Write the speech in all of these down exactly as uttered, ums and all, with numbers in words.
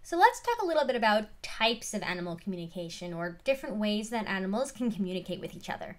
So let's talk a little bit about types of animal communication, or different ways that animals can communicate with each other.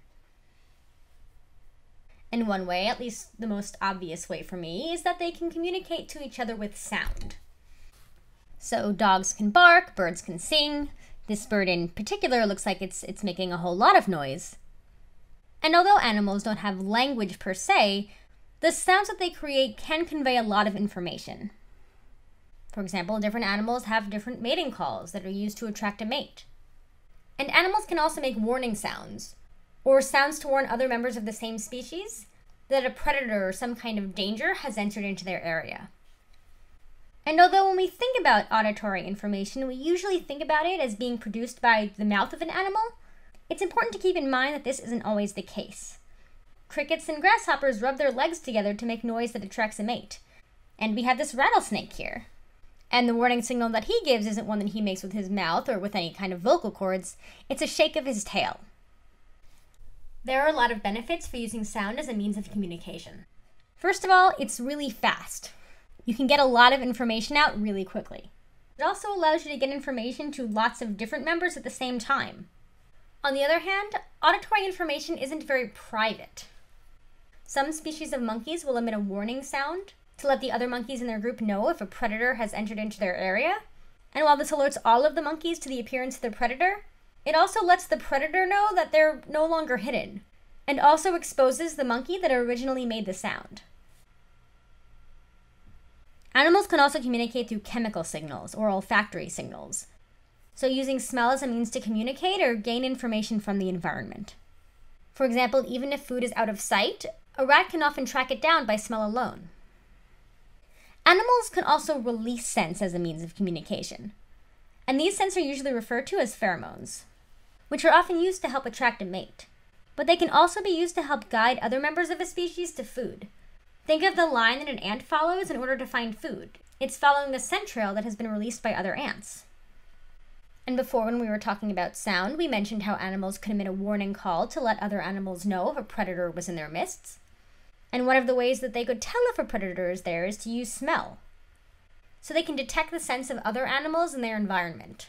And one way, at least the most obvious way for me, is that they can communicate to each other with sound. So dogs can bark, birds can sing. This bird in particular looks like it's, it's making a whole lot of noise. And although animals don't have language per se, the sounds that they create can convey a lot of information. For example, different animals have different mating calls that are used to attract a mate. And animals can also make warning sounds, or sounds to warn other members of the same species that a predator or some kind of danger has entered into their area. And although when we think about auditory information, we usually think about it as being produced by the mouth of an animal, it's important to keep in mind that this isn't always the case. Crickets and grasshoppers rub their legs together to make noise that attracts a mate. And we have this rattlesnake here. And the warning signal that he gives isn't one that he makes with his mouth or with any kind of vocal cords, it's a shake of his tail. There are a lot of benefits for using sound as a means of communication. First of all, it's really fast. You can get a lot of information out really quickly. It also allows you to get information to lots of different members at the same time. On the other hand, auditory information isn't very private. Some species of monkeys will emit a warning sound to let the other monkeys in their group know if a predator has entered into their area. And while this alerts all of the monkeys to the appearance of the predator, it also lets the predator know that they're no longer hidden, and also exposes the monkey that originally made the sound. Animals can also communicate through chemical signals or olfactory signals, so using smell as a means to communicate or gain information from the environment. For example, even if food is out of sight, a rat can often track it down by smell alone. Animals can also release scents as a means of communication, and these scents are usually referred to as pheromones, which are often used to help attract a mate. But they can also be used to help guide other members of a species to food. Think of the line that an ant follows in order to find food. It's following the scent trail that has been released by other ants. And before, when we were talking about sound, we mentioned how animals could emit a warning call to let other animals know if a predator was in their midst. And one of the ways that they could tell if a predator is there is to use smell. So they can detect the scents of other animals in their environment.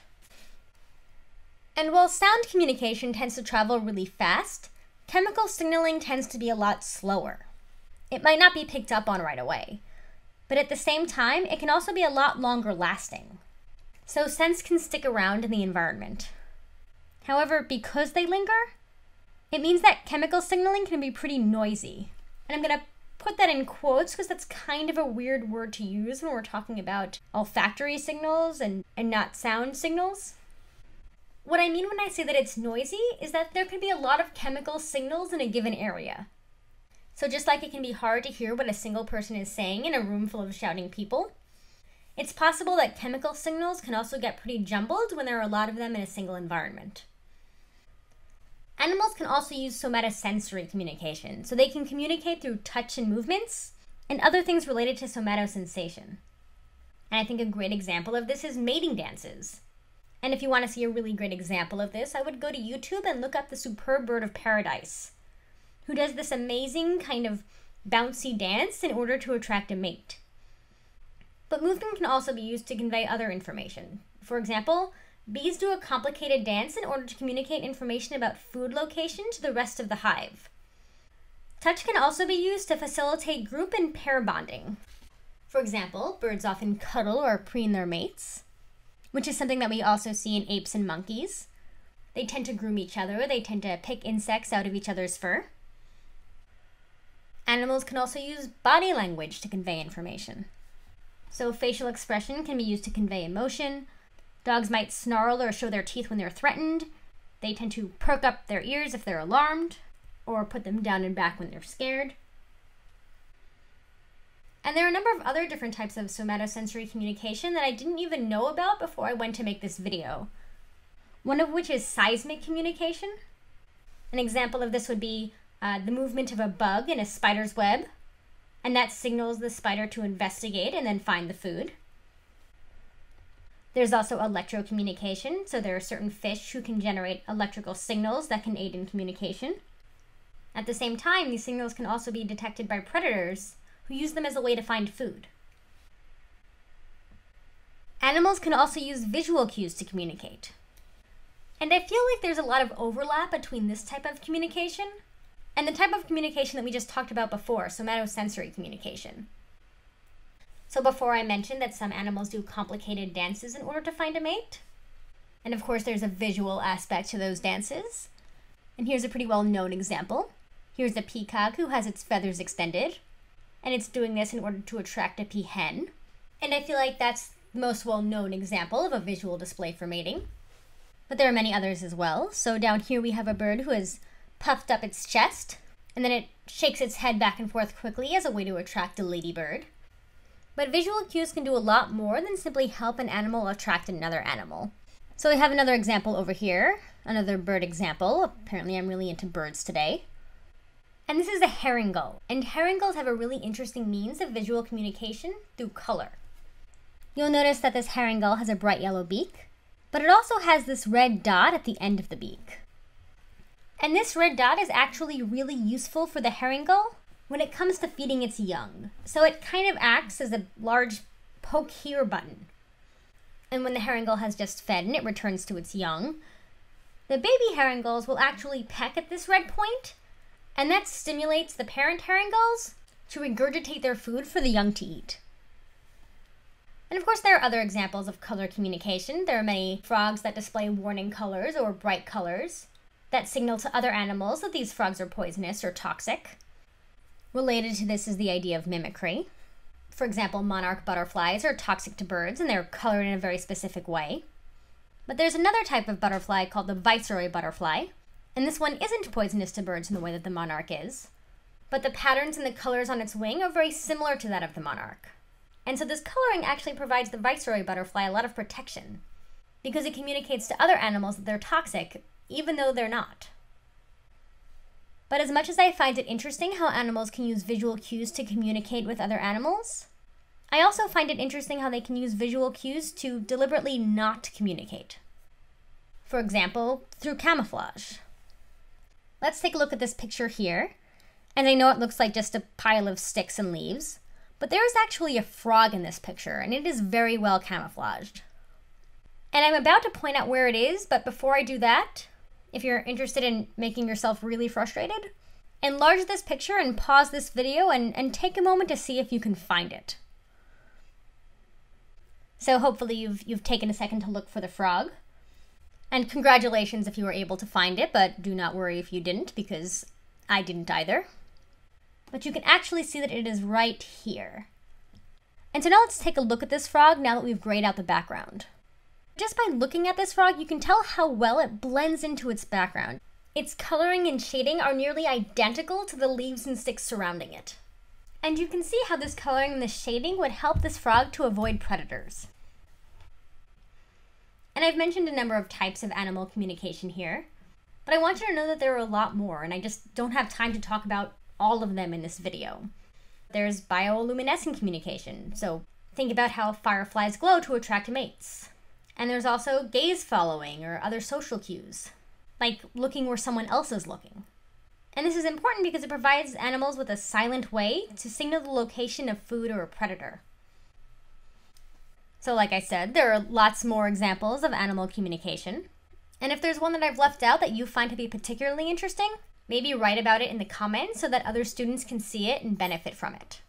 And while sound communication tends to travel really fast, chemical signaling tends to be a lot slower. It might not be picked up on right away, but at the same time, it can also be a lot longer lasting. So scents can stick around in the environment. However, because they linger, it means that chemical signaling can be pretty noisy. And I'm going to put that in quotes because that's kind of a weird word to use when we're talking about olfactory signals and, and not sound signals. What I mean when I say that it's noisy is that there can be a lot of chemical signals in a given area. So just like it can be hard to hear what a single person is saying in a room full of shouting people, it's possible that chemical signals can also get pretty jumbled when there are a lot of them in a single environment. Animals can also use somatosensory communication, so they can communicate through touch and movements, and other things related to somatosensation. And I think a great example of this is mating dances. And if you want to see a really great example of this, I would go to YouTube and look up the superb bird of paradise, who does this amazing kind of bouncy dance in order to attract a mate. But movement can also be used to convey other information. For example, bees do a complicated dance in order to communicate information about food location to the rest of the hive. Touch can also be used to facilitate group and pair bonding. For example, birds often cuddle or preen their mates, which is something that we also see in apes and monkeys. They tend to groom each other, they tend to pick insects out of each other's fur. Animals can also use body language to convey information. So facial expression can be used to convey emotion. Dogs might snarl or show their teeth when they're threatened. They tend to perk up their ears if they're alarmed, or put them down and back when they're scared. And there are a number of other different types of somatosensory communication that I didn't even know about before I went to make this video. One of which is seismic communication. An example of this would be uh, the movement of a bug in a spider's web, and that signals the spider to investigate and then find the food. There's also electro communication, so there are certain fish who can generate electrical signals that can aid in communication. At the same time, these signals can also be detected by predators who use them as a way to find food. Animals can also use visual cues to communicate. And I feel like there's a lot of overlap between this type of communication and the type of communication that we just talked about before, somatosensory communication. So before I mentioned that some animals do complicated dances in order to find a mate. And of course there's a visual aspect to those dances. And here's a pretty well-known example. Here's a peacock who has its feathers extended, and it's doing this in order to attract a peahen. And I feel like that's the most well-known example of a visual display for mating. But there are many others as well. So down here we have a bird who has puffed up its chest, and then it shakes its head back and forth quickly as a way to attract a ladybird. But visual cues can do a lot more than simply help an animal attract another animal. So we have another example over here, another bird example. Apparently I'm really into birds today. And this is a herring gull. And herring gulls have a really interesting means of visual communication through color. You'll notice that this herring gull has a bright yellow beak, but it also has this red dot at the end of the beak. And this red dot is actually really useful for the herring gull when it comes to feeding its young. So it kind of acts as a large poke here button. And when the herring gull has just fed and it returns to its young, the baby herring gulls will actually peck at this red point, and that stimulates the parent herring gulls to regurgitate their food for the young to eat. And of course there are other examples of color communication. There are many frogs that display warning colors or bright colors that signal to other animals that these frogs are poisonous or toxic. Related to this is the idea of mimicry. For example, monarch butterflies are toxic to birds and they're colored in a very specific way. But there's another type of butterfly called the viceroy butterfly, and this one isn't poisonous to birds in the way that the monarch is, but the patterns and the colors on its wing are very similar to that of the monarch. And so this coloring actually provides the viceroy butterfly a lot of protection, because it communicates to other animals that they're toxic, even though they're not. But as much as I find it interesting how animals can use visual cues to communicate with other animals, I also find it interesting how they can use visual cues to deliberately not communicate. For example, through camouflage. Let's take a look at this picture here. And I know it looks like just a pile of sticks and leaves, but there is actually a frog in this picture, and it is very well camouflaged. And I'm about to point out where it is, but before I do that, if you're interested in making yourself really frustrated, enlarge this picture and pause this video and, and take a moment to see if you can find it. So hopefully you've, you've taken a second to look for the frog. And congratulations if you were able to find it, but do not worry if you didn't, because I didn't either. But you can actually see that it is right here. And so now let's take a look at this frog now that we've grayed out the background. Just by looking at this frog, you can tell how well it blends into its background. Its coloring and shading are nearly identical to the leaves and sticks surrounding it. And you can see how this coloring and this shading would help this frog to avoid predators. And I've mentioned a number of types of animal communication here, but I want you to know that there are a lot more, and I just don't have time to talk about all of them in this video. There's bioluminescent communication, so think about how fireflies glow to attract mates. And there's also gaze following or other social cues, like looking where someone else is looking. And this is important because it provides animals with a silent way to signal the location of food or a predator. So like I said, there are lots more examples of animal communication. And if there's one that I've left out that you find to be particularly interesting, maybe write about it in the comments so that other students can see it and benefit from it.